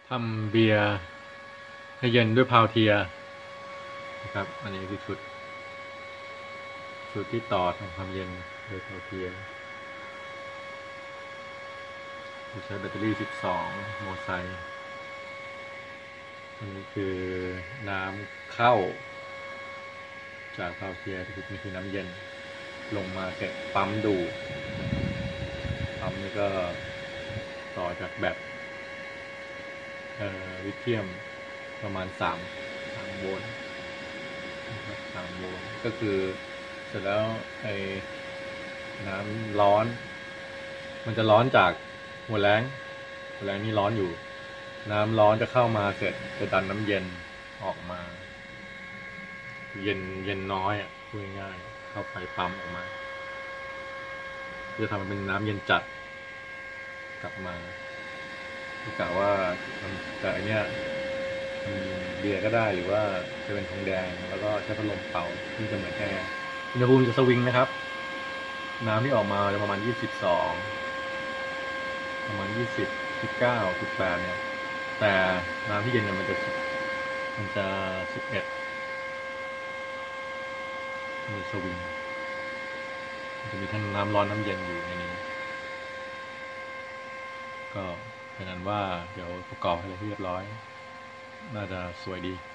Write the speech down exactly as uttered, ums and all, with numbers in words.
ทำเบียร์ให้เย็นด้วยพาวเทียนะครับอันนี้คือชุดชุดที่ต่อทำความเย็นด้วยพาวเทียใช้แบตเตอรี่สิบสองโมไซค์อันนี้คือน้ำเข้าจากพาวเทียนี่คือน้ำเย็นลงมาเสร็จปั๊มดูปั๊มนี่ก็ต่อจากแบตลิเธียมประมาณสามสามโวลต์นะครับสามโวลต์ก็คือเสร็จแล้วไอ้น้ำร้อนมันจะร้อนจากหัวแรงหัวแรงนี่ร้อนอยู่น้ำร้อนจะเข้ามาเสร็จจะดันน้ำเย็นออกมาเย็นเย็นน้อยอ่ะพูดง่ายๆเข้าไปปั๊มออกมาจะทำเป็นน้ำเย็นจัดกลับมาที่กะว่าแต่อันเนี้ยเบียร์ก็ได้หรือว่าจะเป็นทองแดงแล้วก็ใช้พัดลมเป่าที่จะเหมือนแอร์อุณหภูมิจะสวิงนะครับน้ำที่ออกมาจะประมาณยี่สิบสองประมาณยี่สิบ สิบเก้า สิบแปดเนี่ยแต่น้ำที่เย็นเนี่ยมันจะมันจะสิบเอ็ดมันสวิงมันจะมีทั้งน้ำร้อนน้ำเย็นอยู่ในนี้ก็เป็นนั้นว่าเดี๋ยวประกอบให้เรียบร้อยน่าจะสวยดี